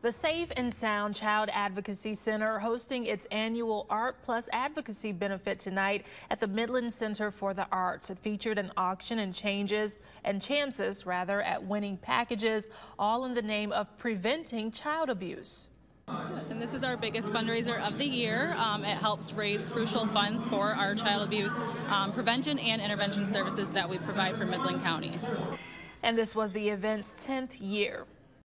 The Safe and Sound Child Advocacy Center hosting its annual Art Plus Advocacy benefit tonight at the Midland Center for the Arts. It featured an auction and chances at winning packages, all in the name of preventing child abuse. And this is our biggest fundraiser of the year. It helps raise crucial funds for our child abuse prevention and intervention services that we provide for Midland County. And this was the event's 10th year.